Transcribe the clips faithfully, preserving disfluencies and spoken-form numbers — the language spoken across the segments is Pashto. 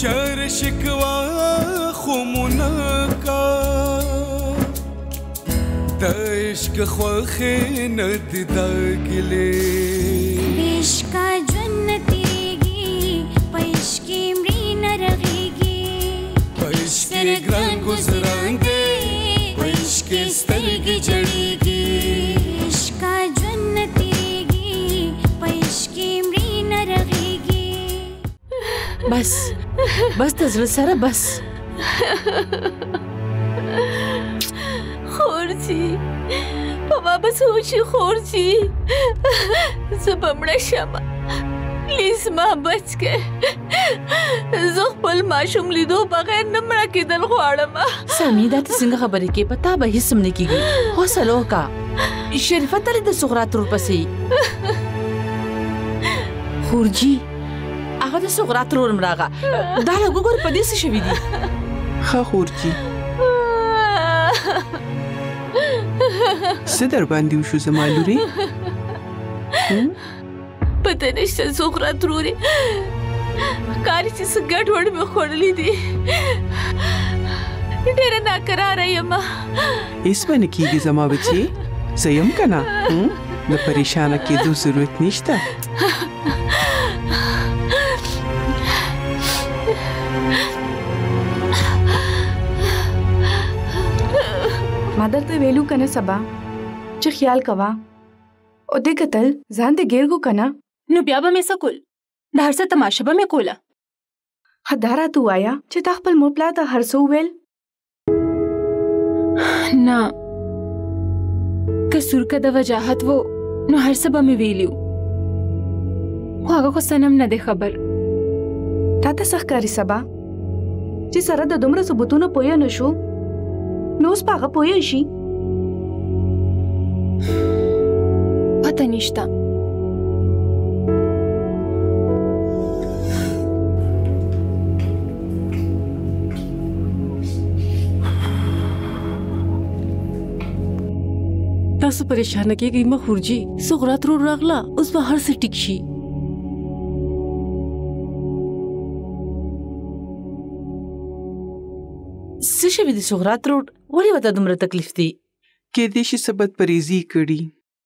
شر شکوا خمونکا د عشق خوخې نه دي داګلې عشقه ژوند نه تېرېږي په عشق کې مړي نه رغېږي په عشق کې ګران ګزران دی په عشق کې سترګې جړېږي عشقه ژوند نه تېرېږي په عشق کې مړي نه رغېږي بس بس د زړه سره بس خورجي په ما به څه وشي خورجي زه به مړه شمه پلیز ما بچ کړه زه خپل ماشوم لیدو بغیر نه مړه کېدل غواړم سامي دا ته څنګه خبرې کوې په تا به هېڅ هم نه کېږي حوصله وکړه شریفه تلې د صغرا ترور پسې خورجي هغه د صغرا ترور هم راغه دا لږ وګوره په دې څه شوي دي ښه خورجي څه در باندې وشو زما لورې پته نشته صغرا ترورې ښکاري چې څه ګډوډ مې خوړلي دي ډېره ناکراره یم هېڅ به نه کېږي زما بچې زه یم که نه د پریشانه کېدو ضرورت نشته ما درته ویلو کنه سبا چې خیال کوا او دې قتل ځان دې ګیر کو کنه نو بیا به مې څه کول د هر څه تماشه به مې کوله خدارا تو آیا چې تا خپل مور پلا ته هر څه وویل نه که سورکه د وجاهت وو نو هر څه به مې ویلیو خو هغه خو سنم نه دی خبر تا ته څه ښکاري سبا چې سره د دومره ثبوتونو پوه نه شو نو اوس په هغه پوه شي پته نشته تاسو پریشانه کېږئ مه خورجي صغرا ترور راغله اوس به هر څه ټیک شي څه شوي دي صغرا ترور ولې ورته دومره تکلیف دی کېدای شي څه بدپریزي یې کړي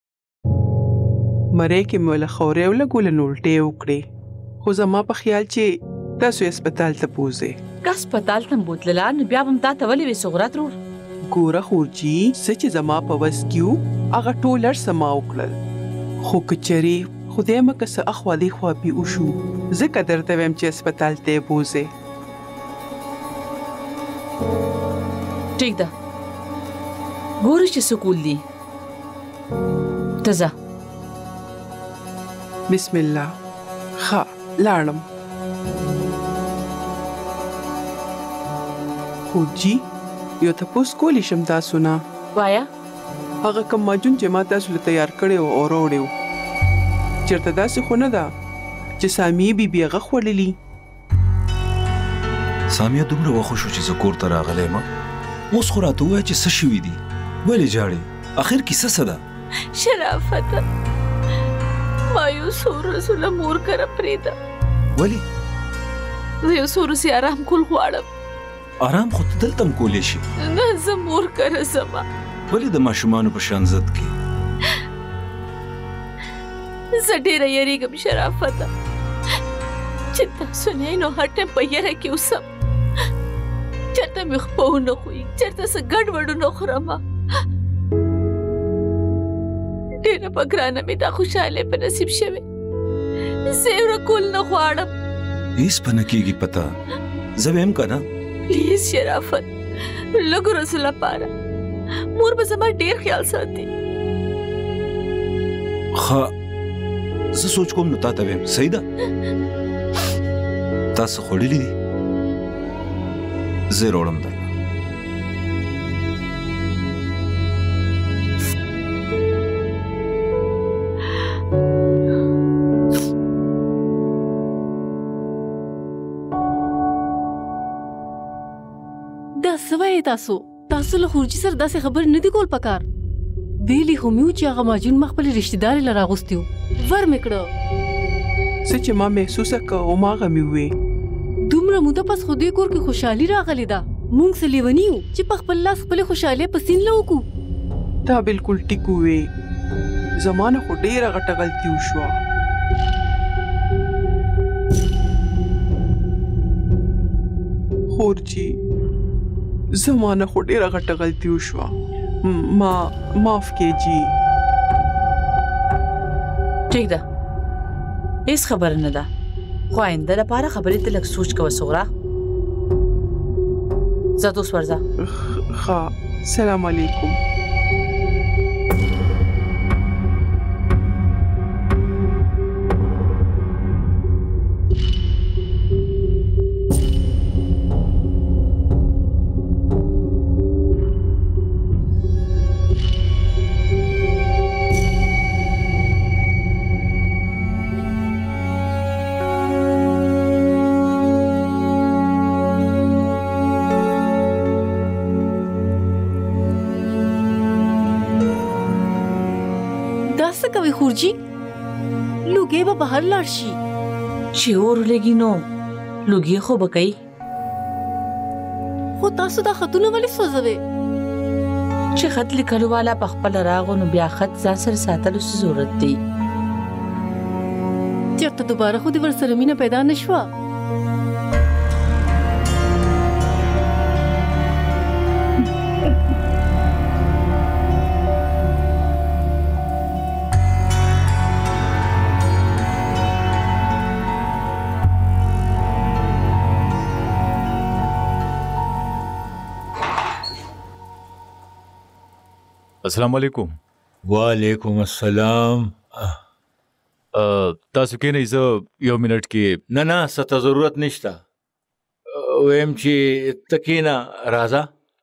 مرۍ کې مې وله خورۍ ولګوله نو الټۍ یې وکړې خو زما په خیال چې تاسو یې هسپتال ته بوځئ که هسپتال ته م بوتلله نو بیا به م تا ته ولې وې صغرا ترور ګوره خورجي څه چې زما په وس کې وو هغه ټول هر څه ما وکړل خو که چېرې خدای مکه څه اخوا دېخوا پې وشو ځکه درته ویم چې هسپتال ته یې بوځئ ټیک ده ګورو چې څه کول دي ته ځه بسم الله ښه لاړم خورجي یو تپوس کولی شم تاسو نه وایا هغه کوم ماجون چې ما تاسو له تیار کړی و او راوړی و چېرته داسې خو نه ده چې سامیې بیبي هغه خوړلي سامیه دومره وخو شو چې زه کور ته راغلی یم اوس خو راته ووایه چې څه شوي دي ولې ژاړې اخر کیسه څه ده شرافته ما یو څو ورځو له مور کره پرېږده ولې زه یو څو ورځې ارام کول غواړم ارام خو ته دلته هم کولی شي نه زه مور کره ځمه ولې د ماشومانو په شان ضد کې زه ډېره یېرېږم شرافته چې تاسو نه نو هر ټایم په یېره کې اوسم چېرته مې خپه ونه خوي چېرته څه ګډوډ ونه خورم ډېره په ګرانه مې دا خوشحالۍ په نصیب شوې زه یې ورکول نه غواړم هېڅ به نه کېږي پته زه ویم که نه پلیز شرافت لږو ورځو لپاره مور به زما ډېر خیال ساتي ښه زه سوچ کوم نو تا ته ویم صحیح ده تا څه خوړلي دي زه یې راوړم درله دا څه وایې تاسو تاسو له خورجي سره داسې خبرې نه دي کول پکار ویلي خو مې وو چې هغه ماجون ما خپلې رشتې دارې له راغوستي وو ور مې کړه څه چې ما محسوسه کړه هماغه مې ووې دومره دومره موده پس خو دې کور کې خوشحالي راغلې ده. موږ څه لیوني یو چې په خپل لاس خپلې خوشحالۍ په سیند له وکړو. تا بالکل ټیک ووې. زما نه خو ډېره غټه غلطي وشوه. خورجي زما نه خو ډېره غټه غلطي وشوه. ما معاف کیجي. ټیک ده، هیڅ خبره نه ده، خو آینده لپاره خبرې ته لږ سوچ کوه صغرا. ځه اوس ورځه. ښه، سلام علیکم. کوي خورجي؟ لوګي به بهر لاړ شي. چې اور لګي نو لوګي خو به کوي. خو تاسو دا خطونه ولې سوځوئ؟ چې خط لیکلو والا په خپله راغو نو بیا خط ځان سره ساتلو څه ضرورت دی؟ چېرته دوباره خو دې ورسره مینه پیدا نه شوه؟ السلام علیکم. وعلیکم السلام. تاسو کېنئ، زه یو منټ کې. نه نه څه ته ضرورت نشته. ویم چې ته کېنه، راځه.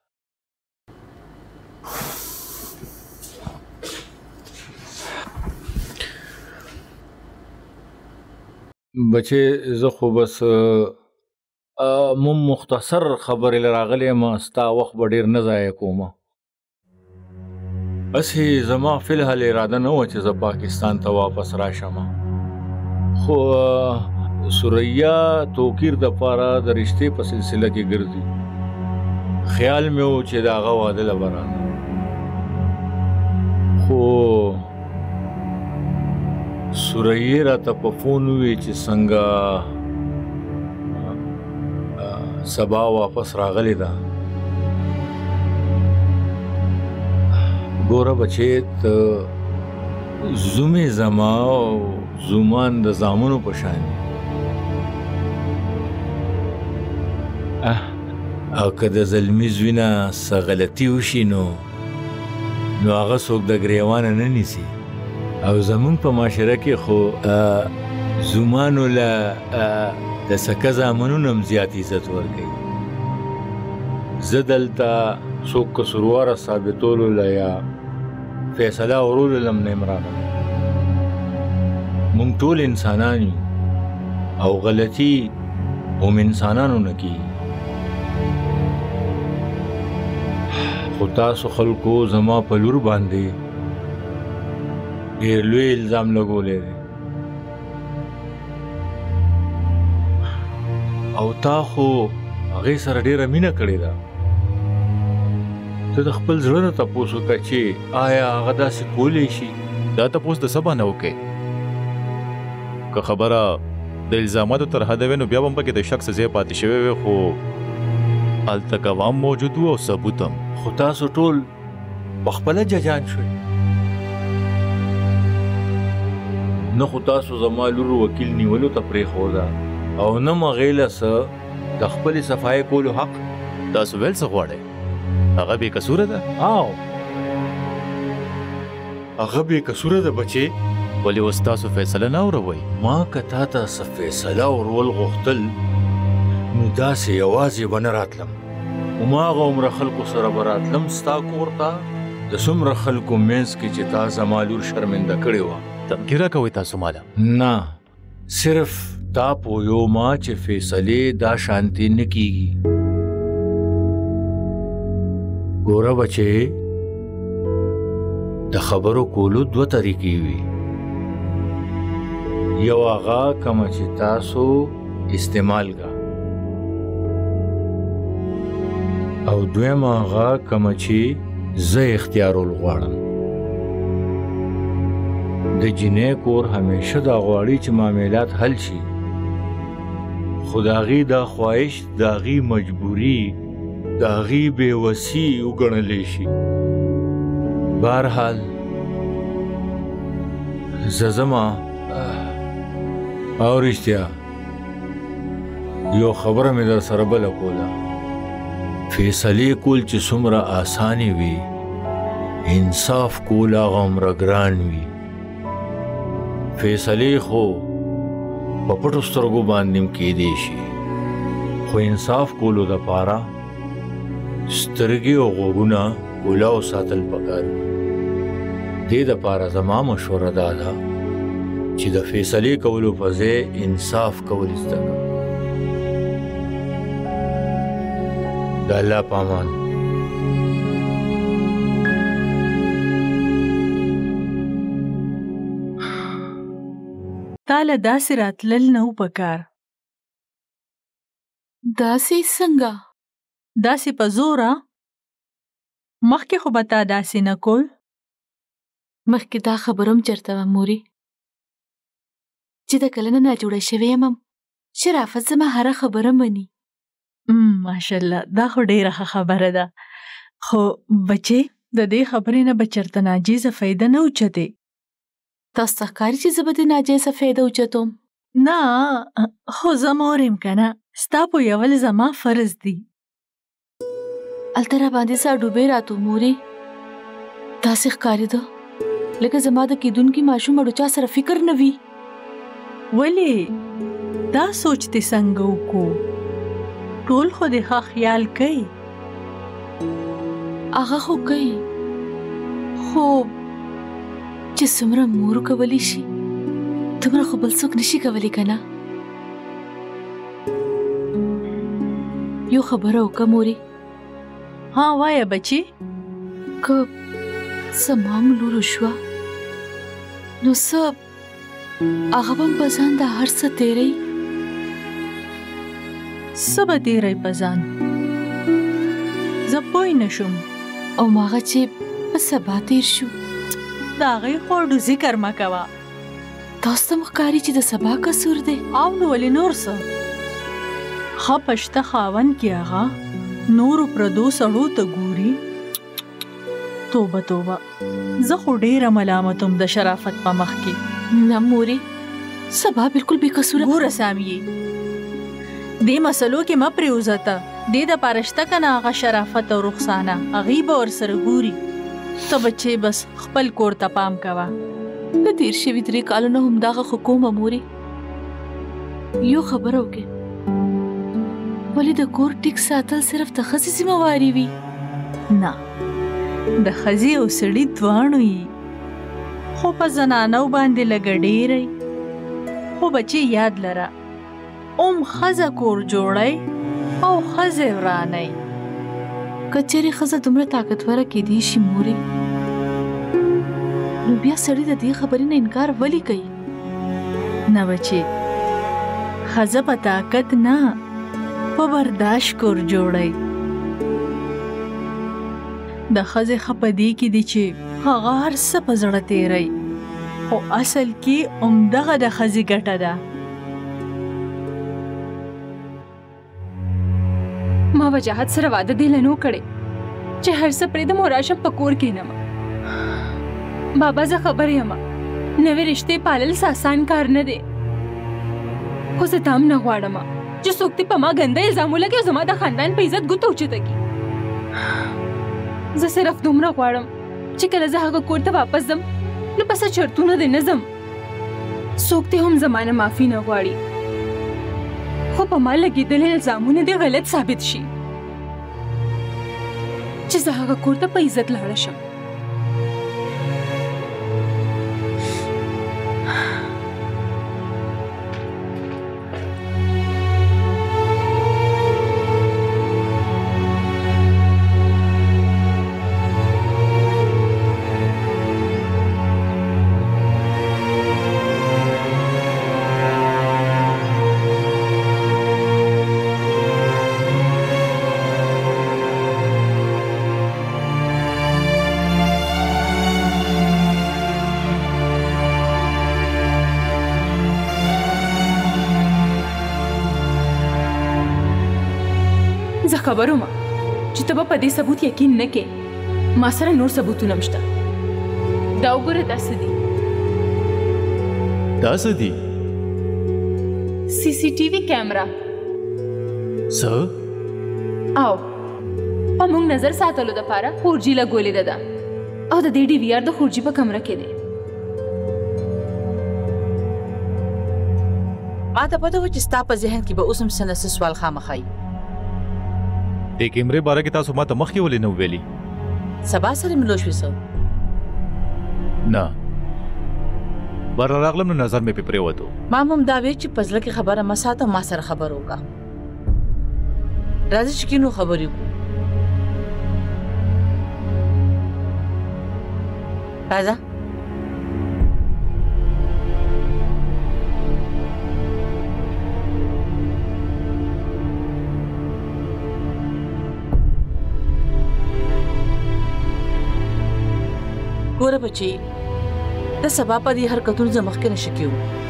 بچې زه خو بس مم مختصر خبرې راغلی یم، ستا وخت به ډېر نه ضایع کومه. اسې زما فی الحال اراده نه وه چې زه پاکستان ته واپس راشم، خو سوریا توکیر دپاره د رشتې په سلسله کې ګرځي. خیال مې و چې د هغه واده له به رانه، خو سوریې راته په فون وویل چې څنګه سبا واپس راغلی ده. ګوره بچې، ته زومې زما او زومان د زامنو په شان دي، او که د زلمي زوی نه څه غلطي وشي نو نو هغه څوک د ګریوانه نه نیسي. او زمونږ په معاشره کې خو زومانو له د سکه زامنو هم زیات عزت ورکوي. زه دلته څوک قصورواره ثابتولو له یا فیصله اورولو له هم نه یم راغلی. مونږ ټول انسانان یو او غلطي هم انسانانو نه کېږي، خو تاسو خلکو زما په لور باندې ډېر لوی الزام لګولی دی، او تا خو هغې سره ډېره مینه کړې ده. ته د خپل زړه نه تپوس وکړه چې آیا هغه داسې کولی شي؟ دا تپوس د سبا نه وکړې. که خبره د الزاماتو تر حده وې نو بیا به هم پکې د شک څه ځای پاتې شوی وی، خو هلته ګوام موجود و او ثبوت هم. خو تاسو ټول پخپله ججان شوئ. نه خو تاسو زما لور وکیل نیولو ته پرېښوده او نه م هغې له څه د خپلې صفایۍ کولو حق. تاسو ویل څه غواړئ؟ هغه بې قصوره ده؟ او هغه بې قصوره ده بچې. ولې اوس تاسو فیصله نه اوروئ؟ ما که تا ته څه فیصله اورول غوښتل نو داسې یوازې به نه راتلم، هماغه عمره خلکو سره به راتلم ستا کور ته، د څومره خلکو منځ کې چې تا زما لور شرمنده کړې وه. تمکې راکوئ تاسو ماله؟ نه، صرف تا پویو ما چې فیصلې دا شانتې نه کېږي. ګوره بچې، د خبرو کولو دوه طریقې وي. یو هغه کومه چې تاسو استعمال کا، او دویم هغه کومه چې زه اختیارول غواړم. د جنۍ کور همیشه دا غواړي چې معاملات حل شي، خو د هغې دا خواهش د هغې مجبوري د هغې بېوسي وګڼلی شي. بهرحال زه ځمه او رښتیا یو خبره مې در سره بله کوله. فیصلې کول چې څومره اسانې وي، انصاف کول هغه هومره ګران وي. فیصلې خو په پټو سترګو باندې هم کیدی شي، خو انصاف کولو دپاره سترګې او غوږونه کولاو ساتل پکار. دې دپاره زما مشوره دا ده چې د فیصلې کولو په ځای انصاف کول زده کړه. د الله په امان. تاله داسې راتلل نه و پکار. داسې څنګه؟ داسې په زوره؟ مخکې خو به تا داسې نه کول. مخکې دا خبرم چرته وه مورې چې د کله نه ناجوړه شوې یم، شرافت زما هره خبره مني. ماشاءالله، دا خو ډېره ښه خبره ده. خو بچې د دې خبرې نه به چرته ناجیزه فایده نه اوچتې. تاسو ته ښکاري چې زه به د ناجیزه فایده اوچتوم؟ نه، خو زه مور یم که نه، ستا پویول زما فرض دي. هلته راباندې سا ډوبې راتو مورې، داسې ښکارېده لکه زما د کیدونکي ماشوم اړو چا سره فکر نه وي. ولې دا سوچ دې څنګه وکړو؟ ټول خو دې ښه خیال کوي. هغه خو کوي، خو چې څومره مور کولی شي دومره خو بل څوک نشي کولی که نه. یو خبره وکړه مورې. ها وایه بچي. که زما م لور وشوه نو څه هغه به م په ځان دا هر څه تېروي؟ څه به تېروي په ځان؟ زه پوه نه شوم. او ماغه چې په سبا تېر شو د هغې خوړو ذکر مه کوه. تاسو ته م ښکاري چې د سبا قصور دی؟ او نو ولې نور څه؟ ښه په شته خاوند کې هغه نورو پردو سړو ته ګوري. توبه توبه، زه خو ډېره ملامت وم د شرافت په مخ کې. نه مورې، سبا بالکل بې قصوره. ګوره سامیې، دې مسلو کې مه پرېوځه. دې دپاره شته که نه هغه شرافت او رخسانه، هغې به ورسره ګوري. ته بچې بس خپل کور ته پام کوه. د تېر شوي درې کالو نه همدغه خو کومه مورې. یو خبره وکړې، ولې د کور ټیک ساتل صرف د ښځې ذمهواري وي؟ نه، د ښځې او سړي دواړو یي، خو په زنانو باندې لږه ډېری. خو بچې یاد لره، اوم ښځه کور جوړی او ښځې ورانی. که چېرې ښځه دومره طاقتوره کېدی شي مورې، نو بیا سړي د دې خبرې نه انکار ولې کوي؟ نه بچې، ښځه په طاقت نه، په برداشت کور جوړی. د ښځې ښه په دې کې دي چې هغه هر څه په زړه تېروي، خو اصل کې همدغه د ښځې ګټه ده. ما وجاهت سره واده دی لنو کړی چې هر څه پرېږدم او راشم په کور کښېنم. بابا زه خبر یم نوې رشتې پالل څه آسان کار نه دی، خو زه دا هم نه غواړم چې څوک دې په ما ګنده الزام ولګي او زما د خاندان په عزت ګوته اوچته کړي. زه صرف دومره غواړم چې کله زه هغه کور ته واپس ځم نو په څه شرطونو دې نه ځم، څوک دې هم زما نه معافي نه غواړي، خو په ما لګېدلي الزامونه دې غلط ثابت شي چې زه هغه کور ته په عزت لاړه شم. زه خبر وم چې ته به په دې ثبوت یقین نه کې. ما سره نور ثبوتونه هم شته. دا وګوره دا څه دي. دا څه دي؟ سی سی ټي وي کیمرا. څه؟ او په موږ نظر ساتلو دپاره فور جي لګولې ده ده او د دې ډي وي آر د فور جي په کمره کې دی. ما ته پته و چې ستا په ذهن کې به اوس هم څه نه څه سوال خامخا وي. دې کیمرې باره کې تاسو ما ته مخکې ولې نه ویلي؟ سبا سره مې لوشوي څه؟ نه، بره راغلم نو نظر مې پې پرېوتو. ما هم دا وی چې په زړه کې خبره مه ساته، ما سره خبره وکړه. راځه چې کینو خبرې وکړو. راځه. ګوره بچي، د سبا په دې حرکتونو زه مخکې نشي کېو.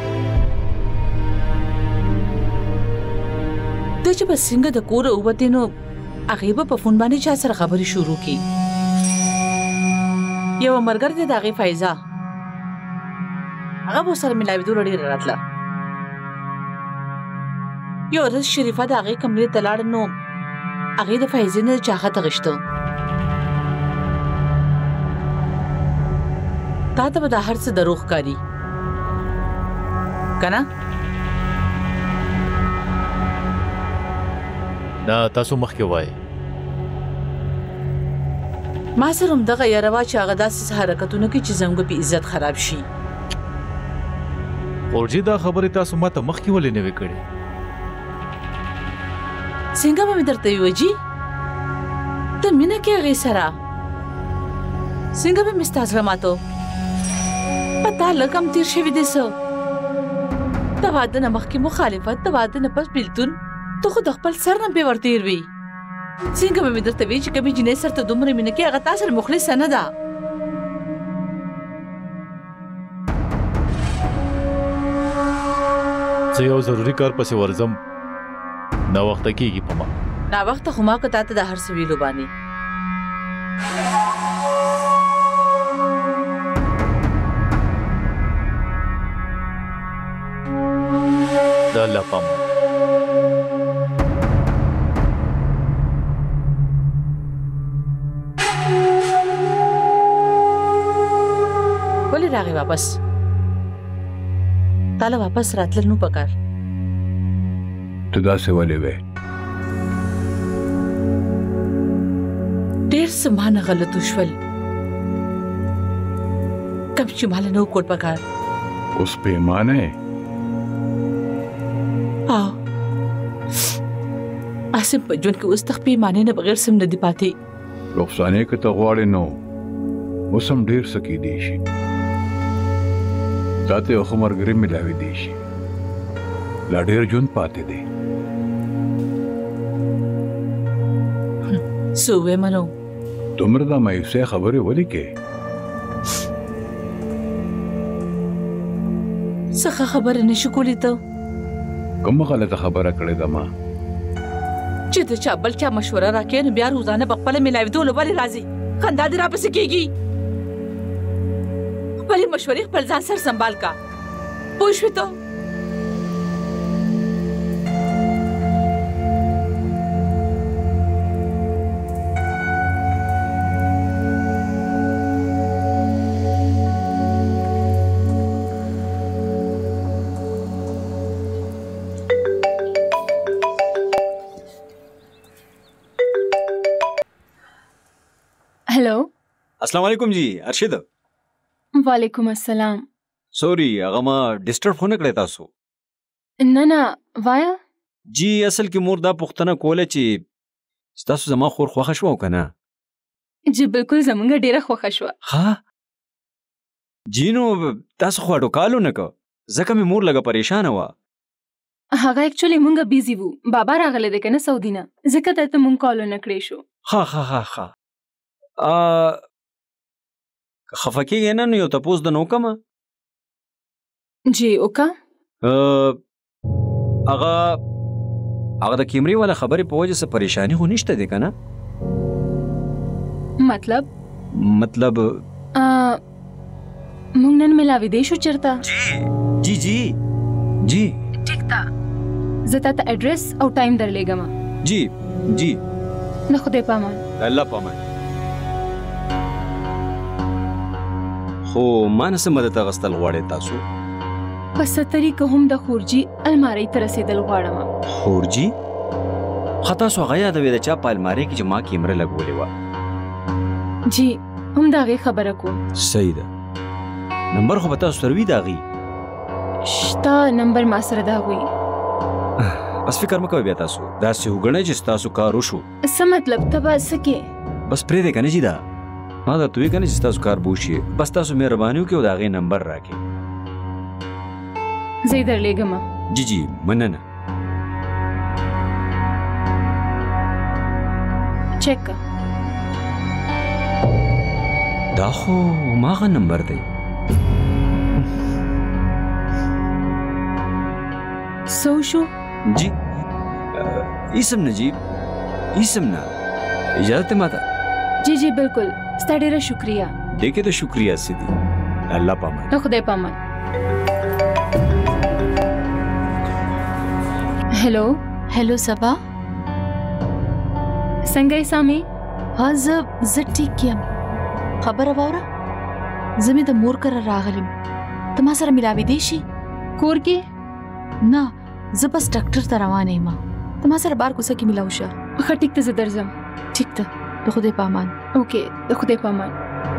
ته چې به څنګه د کوره ووتې نو هغې به په فون باندې چا سره خبرې شروع کړي. یوه ملګرې ده د هغې فایزه، هغه به سره ملاوېدو ډېره راتله. یو ورځ شریفه د هغې کمرې ته لاړه نو هغې د فایزې نه چاغت غشته. تا ته به دا هر څه دروغ ښکاري که نه؟ نه، تاسو مخکې وایئ. ما سره همدغه یاره وه چې هغه داسې څه حرکتونه کوي چې زموږ په عزت خراب شي. فورجي دا خبرې تاسو ما ته مخکې ولې نه وې کړې؟ څنګه به مې درته ووجي؟ ته مینه کې هغې سره څنګه به مې ستا زړه ماتو؟ په تا لږ هم تېر شوي دی څه؟ د واده نه مخکې مخالفت، د واده نه پس بېلتون، ته خو د خپل سر نه بې ورتېر وي. څنګه به مې درته وي چې کومې جینۍ سره ته دومره مینه کې هغه تا سره مخلصه نه ده؟ زه یو ضروري کار پسې ورځم، ناوخته کېږي په ما. ناوخته خو ما که تا ته د هر څه ویلو باندې. د الله پام. ولې راغې واپس؟ تاله واپس راتلل نو پکار. ته داسې ولې وې؟ ډېر څه مانه غلط وشول کوم چې ماله نه وکړ پکار. اوس پیمانه یې؟ او اسم په ژوند کې اوس د پیمانې نه بغیر سم نه دی پاتې. رخصانې که ته غواړې نو اوس هم ډېر څه کیدی شي. تا ته یو ښه ملګری میلاویدی شي. لا ډېر ژوند پاتې دی. څه ووایم نو؟ دومره دا مایوسۍ خبرې ولې کوې؟ څه ښه خبره نشي کولی ته؟ کومه غلطه خبره کړې ده ما؟ چې د چا بل چا مشوره راکې نو بیا روزانه په خپله میلاوېدو ولې راځي؟ خندا دې راپسې کېږي. خپلې مشورې خپل ځان سر سنبال کا. پوه شوې ته؟ हेलो अस्सलाम वालेकुम जी अर्शद. वालेकुम अस्सलाम. सॉरी هغه ما ډیسټرب خو نه کړی تاسو؟ نه نه وایا. جی اصل کې مور دا پوښتنه کوله چې تاسو زما خور خوښه شوه که نه؟ جی بالکل زمونږ ډیره خوښه شوه. ها جی نو تاسو خو اډوکالو نه که ځکه مې مور لږه پریشانه وه. هغه اکچولی مونږ بیزي وو. بابا راغلی دی که نه سعودي نه، ځکه درته مونږ کالو نه کړی شو. ها ها ها ها که خفه کېږې نه نو یو تپوس د نو کومه. جی وکړه. هغه هغه د کیمرې والا خبرې په وجه څه پریشانی خو نشته دی کنه؟ مطلب مطلب مونږ نن ملاویدې شو چرته؟ جی جی جی ټیک ده زه تا ته اډرس او ټایم درلېږم. جی جی نه خدای پامان. الله پامان. خو ما نه څه مدد اخیستل غواړئ تاسو؟ په څه طریقه هم د خورجي المارۍ ته رسېدل غواړم. خورجي؟ ښه تاسو هغه یادوئ د چا په المارۍ کې چې ما کیمره لګولې وه؟ جی هم د هغې خبره کوم. صحیح ده. نمبر خو به تاسو سره وي د هغې؟ شته نمبر ما سره د هغوی. بس فکر مه کوئ بیا تاسو داسې وګڼئ چې ستاسو کار وشو. څه مطلب ته به څه کې؟ بس پرېږدئ که نه جي دا ما درته وایي که نه چې ستاسو کار به وشي. بس تاسو مهرباني وکړئ او د هغې نمبر راکړئ. زه یې درلېږم. جی جی مننه. چک که دا خو هماغه نمبر دی. څه وشو؟ جی اسم نه جی اسم نه اجازه ته ماته. جی جی بالکل ستا ډېره شکریه. دې کې د شکریه څه دي؟ الله پامان. نه خدای پامان. هلو هلو صبا څنګه یې سامي؟ ها زه زه ټیک یم. خبره واوره زه مې د مور کره راغلم. ته ما سره ملاوېدی شي؟ کور کې؟ نه زه بس ډاکټر ته روانه یم. ته ما سره بار کوڅه کې ملاو شه. ښه ټیک ده زه درځم. ټیک ده د خدای په امان. اوکې د خدای په امان.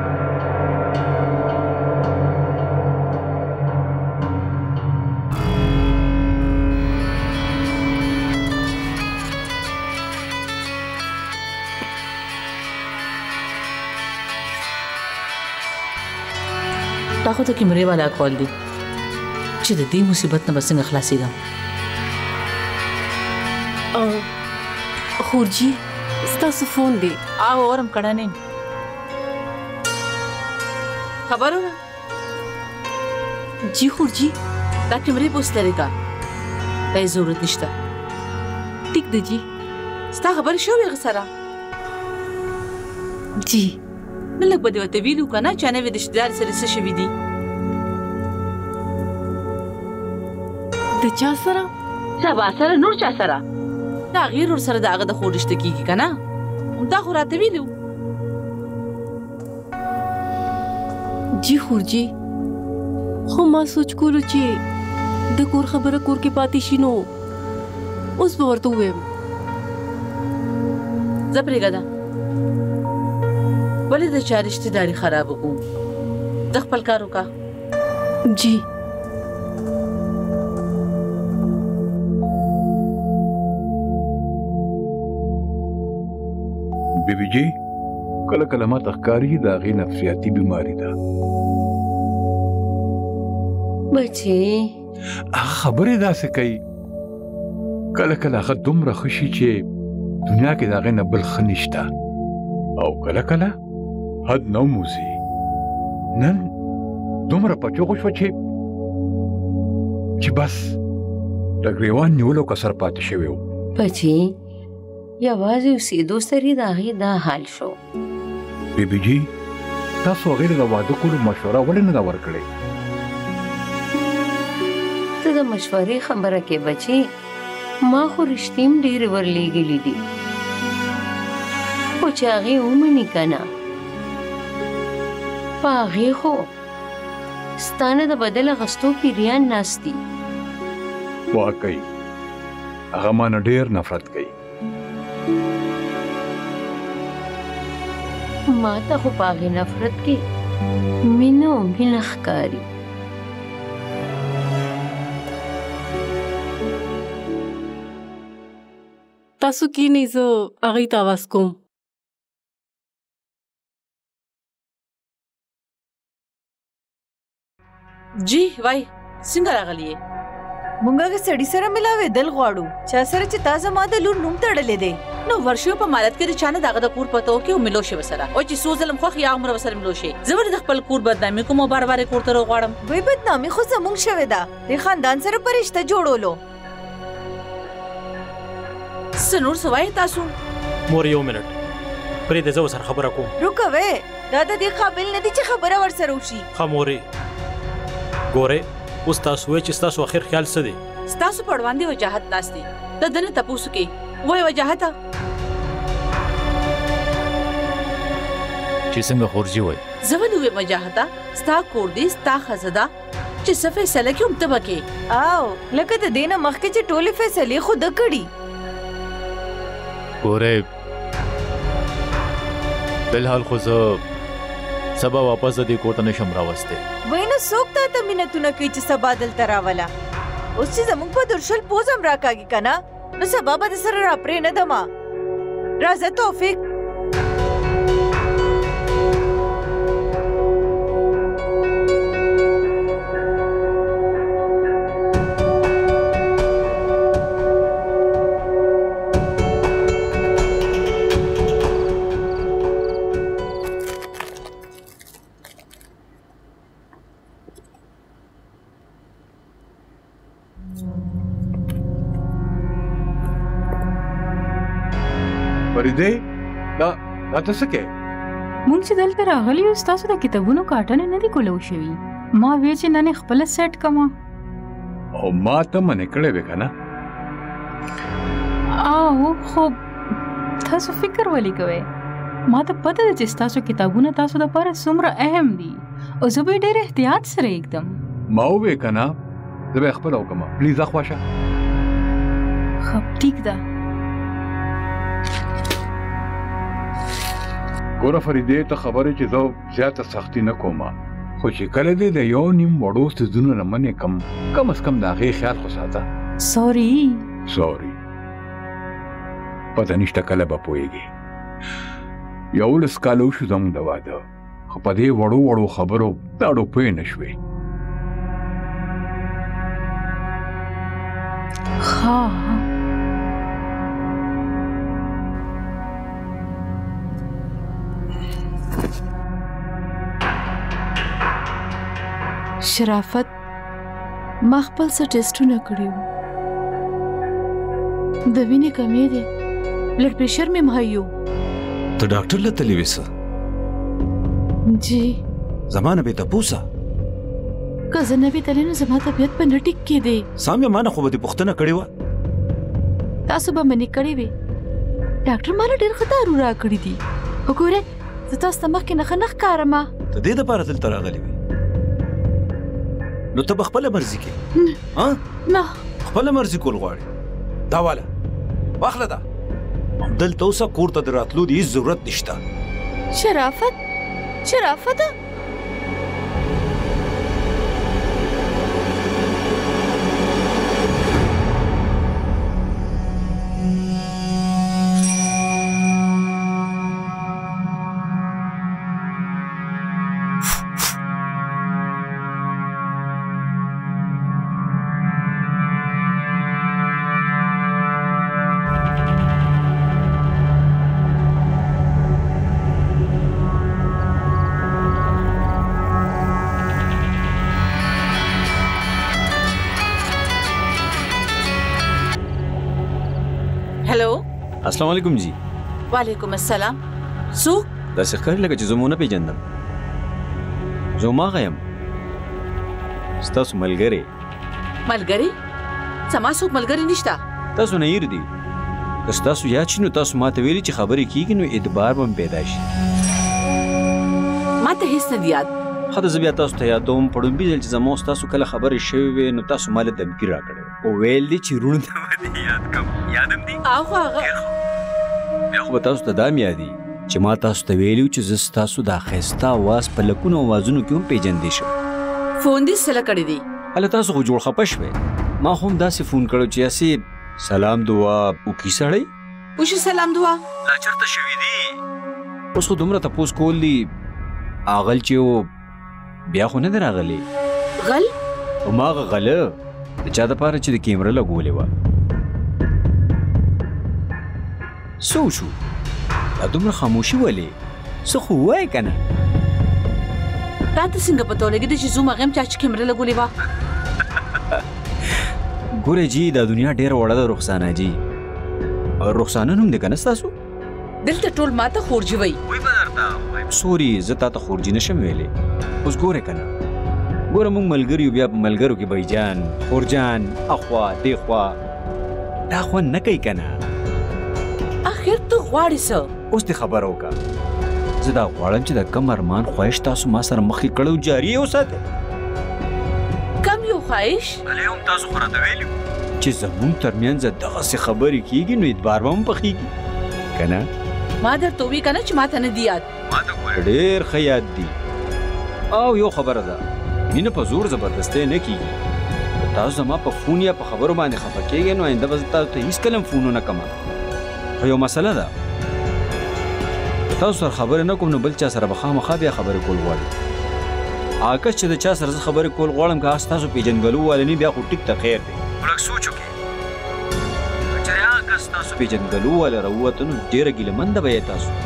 دا خو ته کیمرې والا کول دی چې د دې مصیبت نه به څنګه خلاصېږم. خورجي ستاسو فون دی. او اورم کړه نه خبرو نه. جی خورجي دا کیمرې پوسټ لري کا هیڅ ضرورت نشته. ټیک ده جی. ستا خبرې شوې هغه سره؟ جی نه لږ به دې ورته ویلو که نه چې نوې د رشتهدارې سره څه شوي دي؟ د چا سره؟ سبا سره نور چا سره؟ د هغې ورور سره د هغه د خور رشته کېږي که نه؟ دا خو راته ویلي وو. جی خورجي خو ما سوچ کولو چې د کور خبره کور کې پاتې شي نو اوس به ورته ووایم. زه پرېږده ولې د چا رشتهداري خرابه کړو؟ ته خپل کار وکړه. جی بیبي جی کله کله ماته ښکاري د هغې نفسیاتي بیماري ده. بچې هغه خبرې داسې کوي کله کله هغه دومره ښه شي چې دنیا کې د هغې نه بل ښه نشته او کله کله حد نه موزي. نن دومره په چغو شوه چې چې بس د ګریوان نیولو کسر پاتې شوی و. بچې یوازې اوسېدو سره د هغې دا حال شو. بیبي جی تاسو هغې ته د واده کولو مشوره ولې نه ده ورکړې؟ ته د مشورې خبره کې بچې ما خو رښتې هم ډېرې ورلېږلي دي خو چې هغې ومني که نه په هغې خو ستا نه د بدل اخیستو پیریان ناست دي. واقعي هغه ما نه ډېر نفرت کوي. ما ته خو په هغې نفرت کې مینه او مینه ښکاري. تاسو کښېنئ زه هغې ته اواز کوم. جی وای څنګه راغلی یې؟ مونږ هغه سړي سره ملاوېدل غواړو چا سره چې تا زما د لور نوم تړلی دی. نو ورشو په مالت کې د چا نه د هغه د کور پته وکړې او ملو شي ورسره او چې څو ځله م خوښ یا عمره ورسره ملو شي. زه ولې د خپل کور بدنامي کوم او بار بار یې کور ته راغواړم؟ وایي بدنامي خو زموږ شوې ده د خاندان سره په رشته جوړولو. سنور سوای تاسو مور یو منټ پرې د زو سره خبره کوم رکوي دا د دې قابل نه دي چې خبره ورسره وشي خموري ګوره اوس تاسو چې تاسو اخر خیال څه دی ستاسو په وړاندې وجاهت ناشتي د دنه تاسو کې وای وجاهت چې څنګه خورجي وای زونه وې وجاهت ستا کور دې ستا خزدا چې څه فیصله کوم ته بکې او لکه د دینه مخکې چې ټوله فیصله خود کړي ګوره بلحال خو زه سبا واپس د دې کور ته نشم راوستی وینه څوک تا ته مینتونه کوي چې سبا دلته راوله اوس چې زموږ په درشل پوزم راکاږي که نه نو سبا به د سره راپرې نه دمه راځه توفیق فریده دا دا څه کې مونږ چې دلته راغلی یو ستاسو د کتابونو کاټنې نه دي کولو شوي ما وی چې نن خپل سیټ کما او ما ته منې کړې وې کنه او خو تاسو فکر ولې کوئ ما ته پته ده چې ستاسو کتابونه تاسو لپاره څومره اهم دي او زه به ډېر احتیاط سره ایږدم ما وې کنه زه به خپل وکم پلیز اخواشه خب ټیک ده ګوره فریدې ته خبرې چې زه زیاته سختي نه کوم خو چې کله دې د یو نیم وړو څیزونو نه منې کم کم از کم د هغې خیال خو ساته سوري سوري پته نشته کله به پوهېږې یولس کاله وشو زموږ د واده خو په دې وړو وړو خبرو دا ډو پوه نه شوې ها شرافت ما خپل څه ټیسټونه کړي وو د وینې کمې دی بلډ پریشر مې مهیو ته ډاکټر له تللی وې څه جی زما نه بې تپوسه که زه نه وې تللی نو زما طبیعت به نه ټیک کېدی سامیا ما نه خو به دې پوښتنه کړې وه تاسو به منې کړې وې ډاکټر ما له ډېر ښه دارو راکړي دي وګورئ زه تاسو ته مخکې نښه نه ښکارم ته دې دپاره دلته راغلې وې نو ته به خپله مرضي کې نه خپله مرضي کول غواړې دا واله واخله دا همدلته اوسه کور ته د راتلو د هېڅ ضرورت نشته شرافت شرافت السلام علیکم جی وعلیکم السلام څوک داسې ښکاري لکه چې زه مو نه پېژندم زه هماغه یم ستاسو ملګری ملګری زما څوک ملګری نشته تاسو نه هیر دي که ستاسو یاد شي نو تاسو ماته ویلي چې خبرې کېږي نو اعتبار به م پیدا شي ما ته هېڅ نه دي یاد ښه ده زه بیا تاسو ته یادوم په ړومبي ځل چې زما او ستاسو کله خبرې شوې وې نو تاسو ما له دمکي راکړی او ویل دي چې روڼ ته به دې یاد کړم یاد هم دي او خو هغه بیا خو به تاسو ته دا م یادي چې ما تاسو ته ویلي و چې زه ستاسو دا ښایسته اواز په لکونو اوازونو کې هم پېژندی شم فون دې سله کړی دی هله تاسو خو جوړ خفه شوې ما خو هم داسې فون کړی چې هسې سلام دعا وکړي سړی وشي سلام دعا لا چېرته شوي دي اوس خو دومره تپوس کول دي اغل چې و بیا خو نه دی راغلی غل هماغه غله د چا دپاره چې د کیمره لګولې وه څه وشو دا دومره خاموشي ولې څه خو ووایې که نه راته څنګه پته ولګېده چې زوم هغه هم چا چې کیمره لګولې وه ګوره جي دا دنیا ډېره وړه ده رخسانه جي رخسانه نوم دی کنه ستاسو؟ دلته ټول ماته خورجي وای. وای به درته وایم سوري زه تا ته خورجي نشم ویلی. اوس ګوره کنه ګوره موږ ملګري یو بیا په ملګرو کې بایجان خورجان اخوا دیخوا دا خوند نه کوي کنه. اخر ته غواړې څه؟ اوس دې خبره وکړه زه دا غواړم چې د کم ارمان خواهش تاسو ما سره مخکې کړی جاري یې وساتئ. کم یو خواهش؟ هلې هم تاسو خو راته ویلي چې زموږ ترمنځ دغسې خبرې کېږي نو اعتبار به هم پخېږي که نه؟ ما درته ووی که نه چې ما ته نه دي یاد. ما ته ګوره ډېر ښه یاد دي. او یو خبره ده مینه په زور زبردستی نه کېږي. که تاسو زما په فون یا په خبرو باندې خفه کېږئ نو آینده به زه تاسو ته هېڅکله هم فون ونه کړم. خو یو مسله ده تاسو سره خبرې نه کوم نو بل چا سره به خامخا بیا خبرې کول غواړي. هغه کس چې د چا سره زه خبرې کول غواړم که هغه ستاسو پېژندګلو والی نه بیا خو ټیک ته خیر دی. خو لږ سوچ وکړئ که چېرې هغه کس ستاسو پېژندګلو والی راووته نو ډېره ګیلهمنده به یې تاسو.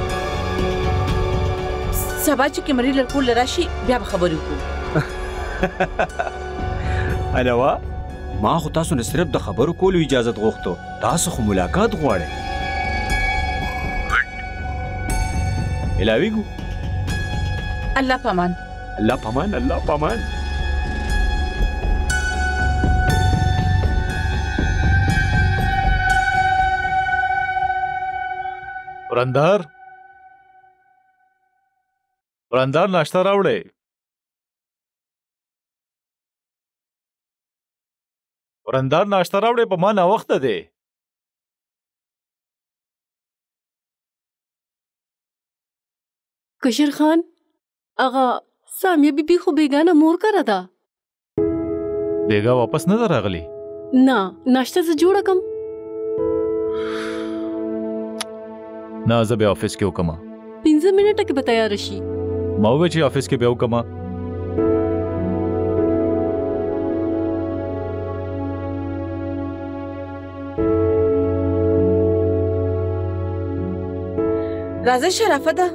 سبا چې کیمرې لرکول راشي بیا به خبرې وکړو. علاوه ما خو تاسو نه صرف د خبرو کولو اجازت غوښتو تاسو خو ملاقات غواړئ. الهویږو الله پامان الله پامان الله پامان. ورندار ورندار ناشته راوړئ. ورندار ناشته راوړئ په ما ناوخته دی. کشر خان اغا سامیه بیبي خو بیگانه مور کړه ده. بیگا واپس نه ده راغلی؟ نه ناشته زه جوړه کم. نه زه بیا آفس کې وکړم. پنځه منټه کې به تیاره شي. ما وویل چې آفس کې بیا وکړم. راځه شرافته.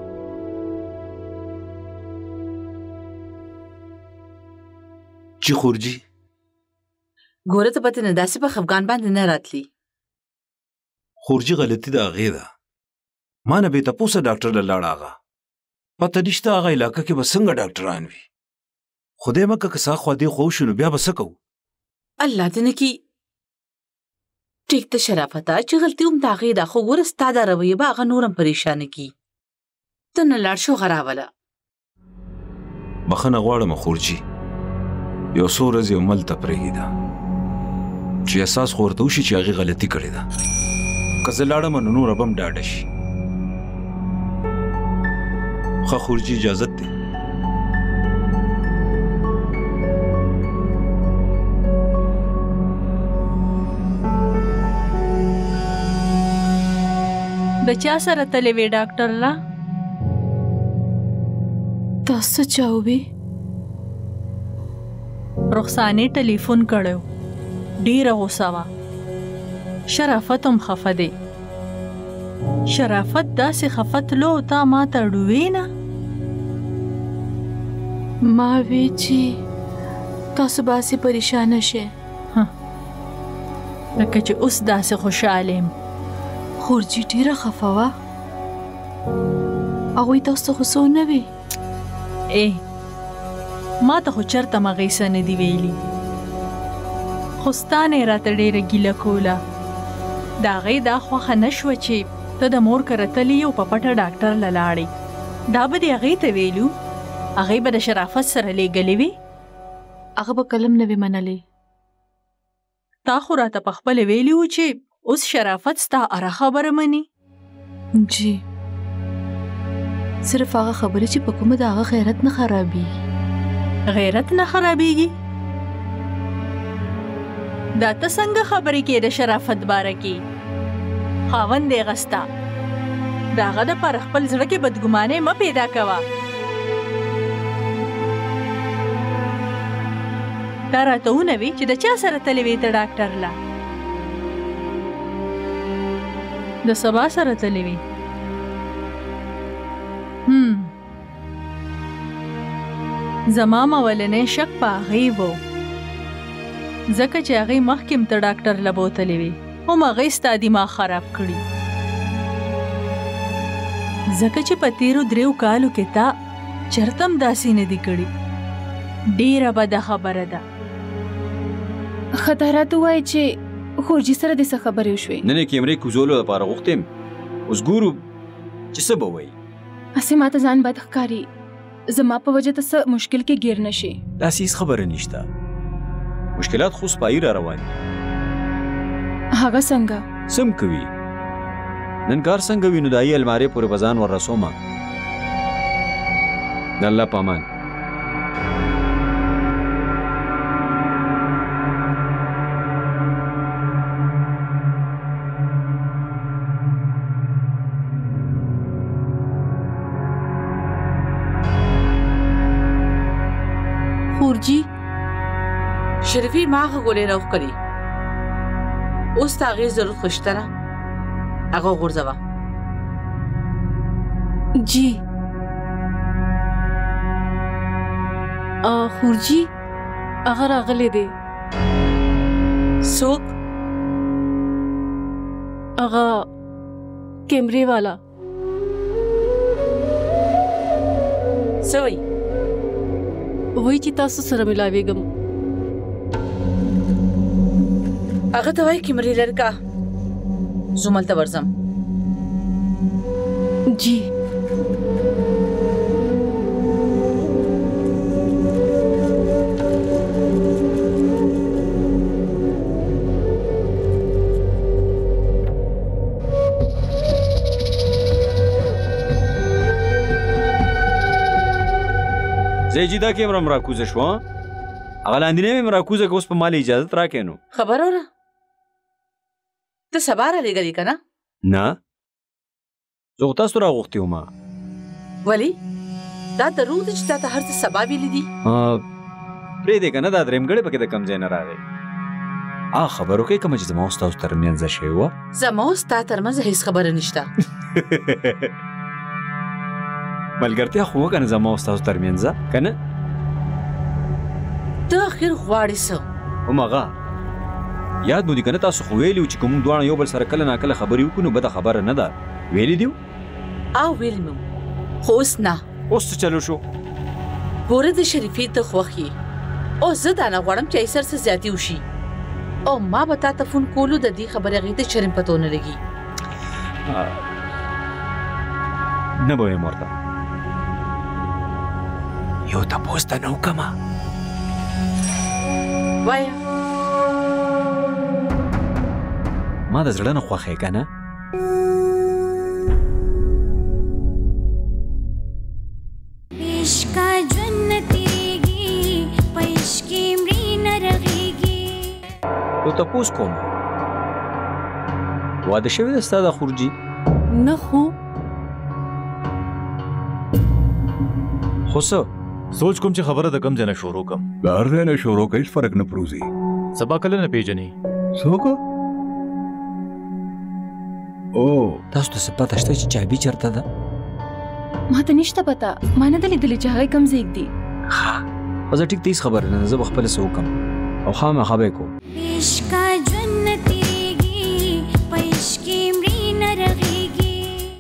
چې خورجي ګوره ته پته نه داسې په خفګان باندې نه راتلی. خورجي غلطي د هغې ده. ما نه بې تپوسه ډاکټر له لاړه هغه پته نشته هغه علاقه کې به څنګه ډاکټران وي. خدای مکه که سا خوا دې خو وشو نو بیا به څه کوو؟ الله دې نه کي. ټیک ته شرافته چې غلطي هم د هغې ده خو ګوره ستا دا رویه به هغه نور هم پریشانه کي. ته نه لاړ شو غراوله. بخښنه غواړم خورجي یو څو ورځې هملته پرېږده چې احساس خو ورته وشي چې هغې غلطي کړې ده. که زه لاړم نو نوره به هم ډاډه شي. ښه خورجي اجازت دی. د چا سره تللی وې ډاکټر لا؟ تاسو چا وې؟ رخسانې ټلیفون کړو. ډیره غوسه وه. شرافت هم خفه دی. شرافت داسې خفه تلو تا ما ته ډوې نه؟ ما وی چې تاسو باسي پریشانه شئ. لکه چې اوس داسې خوشحاله یم. خورجي ډیره خفه وه. هغوی تاسو ته خو څه ونه وي؟ ای ما ته خو چېرته مغې څه نه دي ویلي. خو ستا نه یې راته ډېره ګیله کوله. د هغې دا خوښه نه شوه چې ته د مور کره تللی یې او په پټه ډاکټر له لاړې. دا به دې هغې ته ویلو؟ هغې به د شرافت سره لیږلې وې؟ هغه به کلم نه وې منلې. تا خو راته پخپله ویلي وو چې اوس شرافت ستا هره خبره مني. جی صرف هغه خبرې چې په کومه د هغه غیرت نه خرابېږي. غیرت نه خرابېږي؟ دا ته څنګه خبرې کې د شرافت باره کې؟ خاوند دی غستا. د هغه دپاره خپل زړه کې بدګمانۍ مه پیدا کوه. دا راته ونوي چې د چا سره تللی وې ته ډاکټر له؟ د سبا سره تللی وې؟ هم زما مولنی شک په هغې و ځکه چې هغې مخکې م ته ډاکټر له بوتلی وې هم هغه ستا دماغ خراب کړي ځکه چې په تیرو دریو کالو کې تا چرته هم داسې نه دي کړي ډېره بده خبره ده ښه دا راته ووایه چې خورجي سره دې څه خبرې وشوې نن یې کیمرې کوزولو لپاره غوښتم اوس ګورو چې څه به وایي هسې ماته ځان بد ښکاري زما په وجه ته څه مشکل کې ګیر نه شي داسې هېڅ خبره نشته مشکلات خو سپایي را روان دي هغه څنګه سم کوي نن کار څنګه وي نو د ای المارې پورې به ځان ور رسومه د الله په امان خورجي شریفي ما هغه ګولې راوخ کړي اوس د هغې ضرورت خو شته نه هغه وغورځوه جی خورجي هغه راغلی دی څوک هغه کیمرې والا څه وایي وایي چې تاسو سره ملاویږم هغه ته وایي کیمرې لرې کا زه هملته ورځم جی زه چې دا کیمره مراکوزه شوه هغه لاندینۍ مې مراکوزه که اوس په ما له اجازت راکړې نو خبر اوره ته سبا رالیږلې که نه نه زه خو تاسو راغوښتې ومه ولې دا دروغ دی چې تا ته هر څه سبا ویلي دي پرېږدې که نه دا درېمګړی پکې د کوم ځای نه راغی هغه خبر وکړئ کومه چې زما او ستاسو ترمنځ شوې وه زما او ستا ترمنځ هېڅ خبره نشته ملګرتیا خو وکړه زما او ستاسو ترمنځ که نه ته اخر غواړې څه هماغه یاد مو دي که نه تاسو خو ویلي وو چې که موږ دواړه یو بل سره کله ناکله خبرې وکړو نو بده خبره نه ده ویلي دي او ویل مې خو اوس نه اوس څه چلو شو ګوره د شریفې ته خوښ یې او زه دا نه غواړم چې ایسر څه زیاتې وشي او ما به تا ته فون کولو د دې خبرې هغې ته شرم پته ونه لګي نه به ویم ورته یو تپوس ته نه وکړمه وایه ما د زړه نه خوښ یې که نه عشق ژوند نه تېرېږي په عشق کې مړی نه رغېږي یو تپوس کوم واده شوې ده ستا د خورجي نه خو خو څه سوچ کوم چې خبره د کم ځای نه شروع کم د هر ځای نه شروع کوي هیڅ فرق نه پروزي سبا کله نه پیژنې څوک او تاسو ته څه پته شته چې چابي چېرته ده ما ته نشته پته ما نه ده لیدلې چې هغې کوم ځای ږدي ښه زه ټیک ته هېڅ خبره نه ده زه به خپله څه وکړم او خامخا به یې کوم عشق